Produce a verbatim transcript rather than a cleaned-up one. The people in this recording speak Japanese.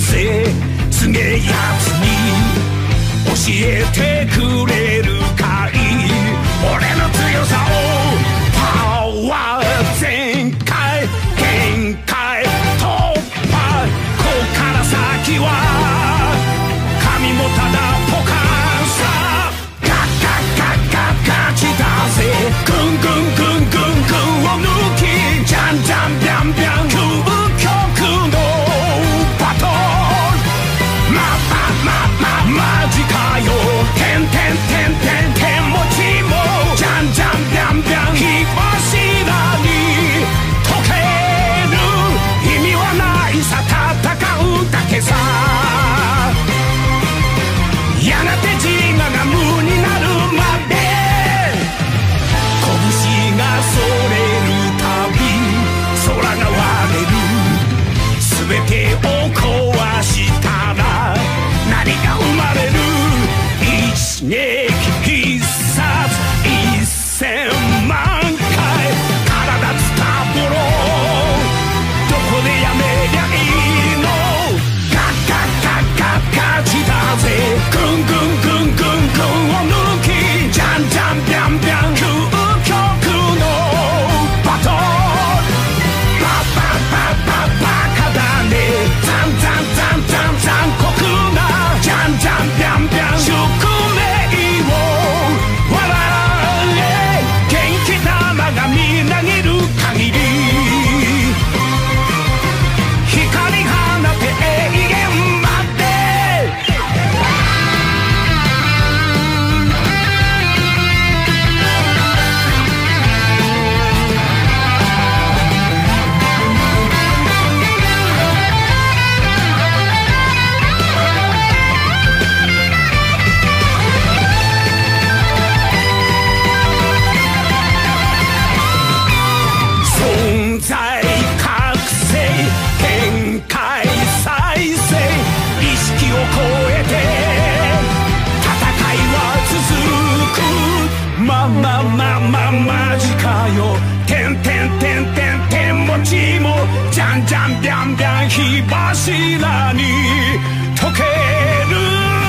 ぜすげえやつに教えてくれるかい俺の強さをパワー全開限界突破こっから先は神もただポカンさガッガッガッガッガチだぜグングングングングンを抜きジャンジャンビャンビャン究極のバトルままままマジかよてんてんてんてんてんもちもジャンジャンビャンビャン火柱に溶ける意味はないさ戦うだけさやがて自我が無になるまで拳がそれるたび空が割れる全てを壊したら何が生まれる一撃必殺一千万回体つたぼろどこでやめりゃいいのガッガッガッガッガチだぜグングングングングンを抜きジャンジャンビャンビャン究極のバトルバババババカだねザンザンザンザン残酷なジャンジャンビャンビャン宿命を笑え元気玉がみなぎる限り光放て永遠まで存在覚醒限界再生意識を超えて戦いは続くままままマジかよてんてんてんてんてんもちもじゃんじゃんビャンビャン火柱に溶ける